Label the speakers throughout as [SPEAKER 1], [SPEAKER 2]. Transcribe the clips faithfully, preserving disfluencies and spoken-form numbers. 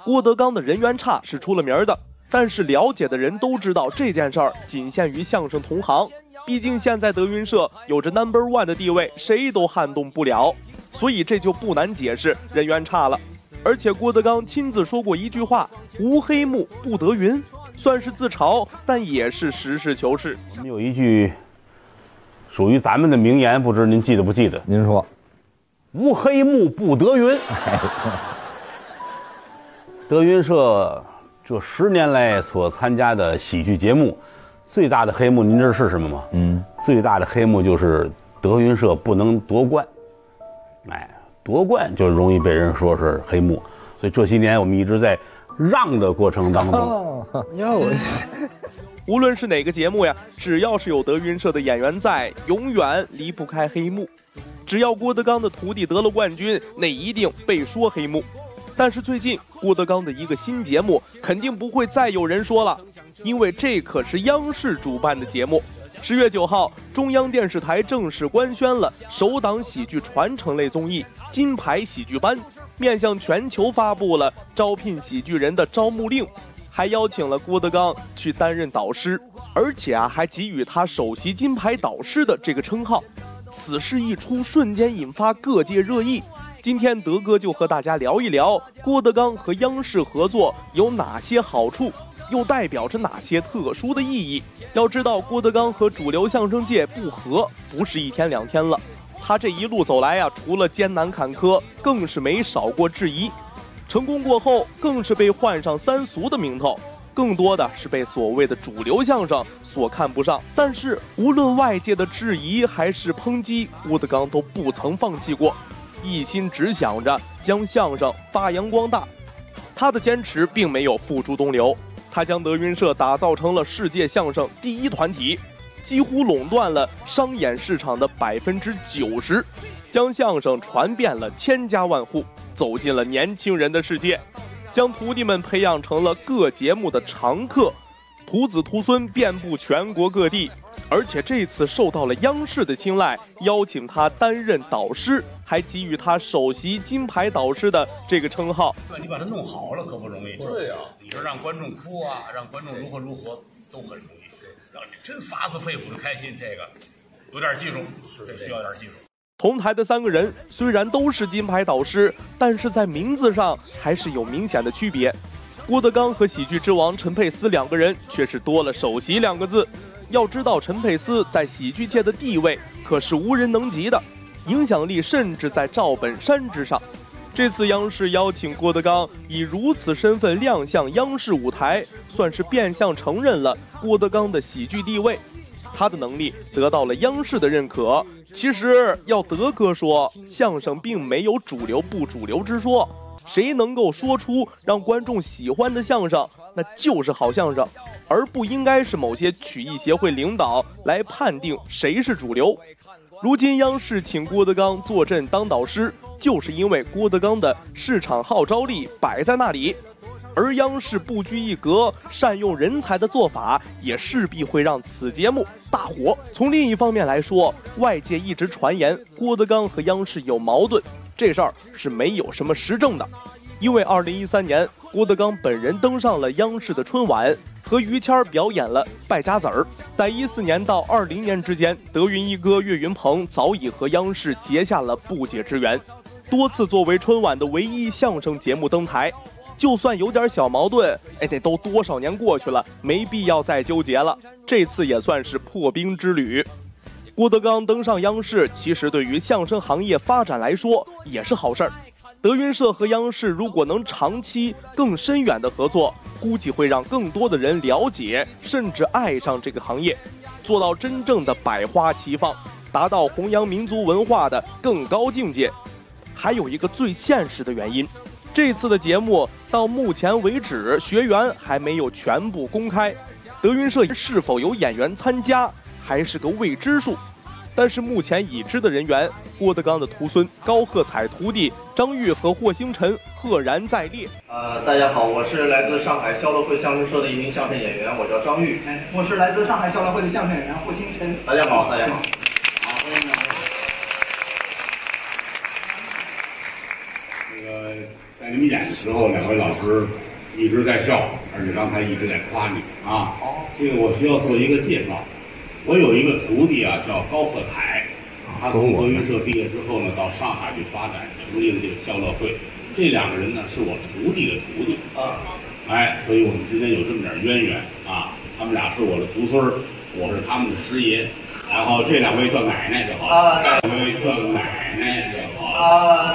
[SPEAKER 1] 郭德纲的人缘差是出了名的，但是了解的人都知道这件事儿仅限于相声同行，毕竟现在德云社有着 number one 的地位，谁都撼动不了，所以这就不难解释人缘差了。而且郭德纲亲自说过一句话：无黑幕不得云，算是自嘲，但也是实事求是。
[SPEAKER 2] 我们有一句属于咱们的名言，不知您记得不记得？
[SPEAKER 3] 您说，
[SPEAKER 2] 无黑幕不得云。德云社这十年来所参加的喜剧节目，最大的黑幕，您知道是什么吗？嗯，最大的黑幕就是德云社不能夺冠。哎，夺冠就容易被人说是黑幕，所以这些年我们一直在让的过程当中。
[SPEAKER 3] 哟，
[SPEAKER 1] 无论是哪个节目呀，只要是有德云社的演员在，永远离不开黑幕。只要郭德纲的徒弟得了冠军，那一定被说黑幕。但是最近郭德纲的一个新节目肯定不会再有人说了，因为这可是央视主办的节目。十月九号，中央电视台正式官宣了首档喜剧传承类综艺《金牌喜剧班》，面向全球发布了招聘喜剧人的招募令，还邀请了郭德纲去担任导师，而且啊还给予他首席金牌导师的这个称号。此事一出，瞬间引发各界热议。今天德哥就和大家聊一聊郭德纲和央视合作有哪些好处，又代表着哪些特殊的意义。要知道郭德纲和主流相声界不和不是一天两天了，他这一路走来啊，除了艰难坎坷，更是没少过质疑。成功过后更是被换上三俗的名头，更多的是被所谓的主流相声所看不上。但是无论外界的质疑还是抨击，郭德纲都不曾放弃过，一心只想着将相声发扬光大。他的坚持并没有付诸东流，他将德云社打造成了世界相声第一团体，几乎垄断了商演市场的百分之九十，将相声传遍了千家万户，走进了年轻人的世界，将徒弟们培养成了各节目的常客，徒子徒孙遍布全国各地。而且这次受到了央视的青睐，邀请他担任导师，还给予他首席金牌导师的这个称号。
[SPEAKER 4] 你把它弄好了可不容易。
[SPEAKER 5] 对呀、啊，
[SPEAKER 4] 你说让观众哭啊，让观众如何如何都很容易，让你真发自肺腑的开心，这个有点技术，这需要点技术。
[SPEAKER 1] 同台的三个人虽然都是金牌导师，但是在名字上还是有明显的区别。郭德纲和喜剧之王陈佩斯两个人却是多了首席两个字。要知道陈佩斯在喜剧界的地位可是无人能及的，影响力甚至在赵本山之上。这次央视邀请郭德纲以如此身份亮相央视舞台，算是变相承认了郭德纲的喜剧地位，他的能力得到了央视的认可。其实要德哥说，相声并没有主流不主流之说，谁能够说出让观众喜欢的相声，那就是好相声，而不应该是某些曲艺协会领导来判定谁是主流。如今央视请郭德纲坐镇当导师，就是因为郭德纲的市场号召力摆在那里，而央视不拘一格善用人才的做法，也势必会让此节目大火。从另一方面来说，外界一直传言郭德纲和央视有矛盾，这事儿是没有什么实证的。因为二零一三年郭德纲本人登上了央视的春晚，和于谦表演了败家子儿。在一四年到二零年之间，德云一哥岳云鹏早已和央视结下了不解之缘，多次作为春晚的唯一相声节目登台。就算有点小矛盾，哎，这都多少年过去了，没必要再纠结了。这次也算是破冰之旅。郭德纲登上央视，其实对于相声行业发展来说也是好事儿。德云社和央视如果能长期更深远的合作，估计会让更多的人了解甚至爱上这个行业，做到真正的百花齐放，达到弘扬民族文化的更高境界。还有一个最现实的原因，这次的节目到目前为止学员还没有全部公开，德云社是否有演员参加还是个未知数。但是目前已知的人员，郭德纲的徒孙高鹤彩徒弟张玉和霍星辰赫然在列。
[SPEAKER 6] 呃，大家好，我是来自上海消乐会相声社的一名相声演员，我叫张玉。
[SPEAKER 7] 哎，我是来自上海消乐会的相声演员霍星辰。
[SPEAKER 6] 大家好，大家好。好，欢迎两位。
[SPEAKER 3] 这个在你们演的时候，两位老师一直在笑，而且刚才一直在夸你啊。这个我需要做一个介绍。我有一个徒弟啊，叫高鹤才，他从德云社毕业之后呢，到上海去发展，成立了这个孝乐会。这两个人呢，是我徒弟的徒弟啊。哎，所以我们之间有这么点渊源啊。他们俩是我的徒孙儿，我是他们的师爷。然后这两位叫奶奶就好，啊，两位叫奶奶就好。啊。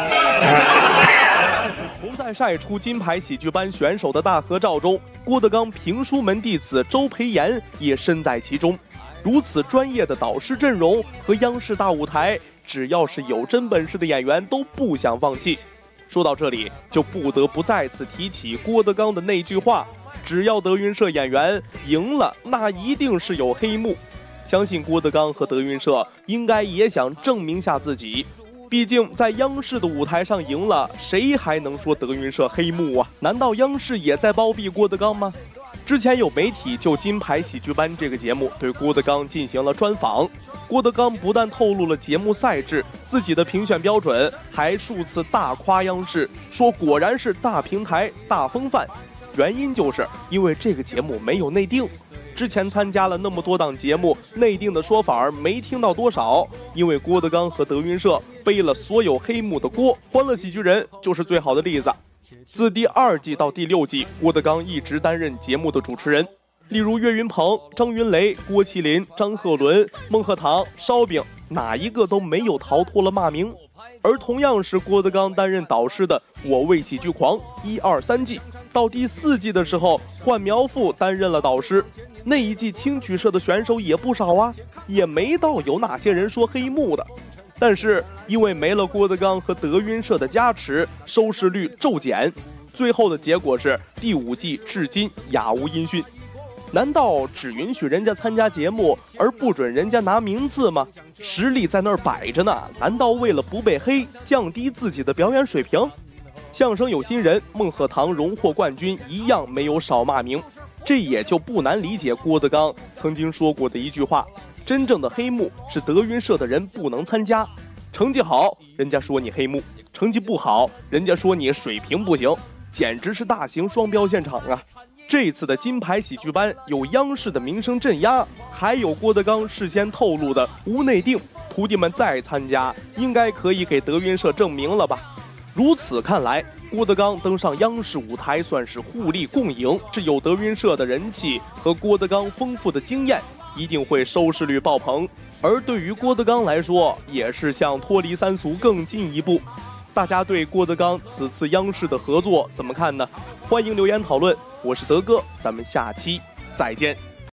[SPEAKER 1] 同在晒出金牌喜剧班选手的大合照中，郭德纲评书门弟子周培炎也身在其中。如此专业的导师阵容和央视大舞台，只要是有真本事的演员都不想放弃。说到这里，就不得不再次提起郭德纲的那句话：只要德云社演员赢了，那一定是有黑幕。相信郭德纲和德云社应该也想证明下自己，毕竟在央视的舞台上赢了，谁还能说德云社黑幕啊？难道央视也在包庇郭德纲吗？之前有媒体就《金牌喜剧班》这个节目对郭德纲进行了专访，郭德纲不但透露了节目赛制、自己的评选标准，还数次大夸央视，说果然是大平台、大风范。原因就是因为这个节目没有内定。之前参加了那么多档节目，内定的说法没听到多少，因为郭德纲和德云社背了所有黑幕的锅，欢乐喜剧人就是最好的例子。自第二季到第六季，郭德纲一直担任节目的主持人，例如岳云鹏、张云雷、郭麒麟、张鹤伦、孟鹤堂、烧饼，哪一个都没有逃脱了骂名。而同样是郭德纲担任导师的《我为喜剧狂》一二三季，到第四季的时候，换苗阜担任了导师。那一季青曲社的选手也不少啊，也没到有哪些人说黑幕的。但是因为没了郭德纲和德云社的加持，收视率骤减，最后的结果是第五季至今杳无音讯。难道只允许人家参加节目，而不准人家拿名次吗？实力在那儿摆着呢，难道为了不被黑，降低自己的表演水平？相声有新人，孟鹤堂荣获冠军一样没有少骂名，这也就不难理解郭德纲曾经说过的一句话：真正的黑幕是德云社的人不能参加，成绩好人家说你黑幕，成绩不好人家说你水平不行，简直是大型双标现场啊！这次的金牌喜剧班有央视的名声镇压，还有郭德纲事先透露的无内定，徒弟们再参加应该可以给德云社证明了吧？如此看来，郭德纲登上央视舞台算是互利共赢，是有德云社的人气和郭德纲丰富的经验，一定会收视率爆棚。而对于郭德纲来说，也是向脱离三俗更进一步。大家对郭德纲此次央视的合作怎么看呢？欢迎留言讨论。我是德哥，咱们下期再见。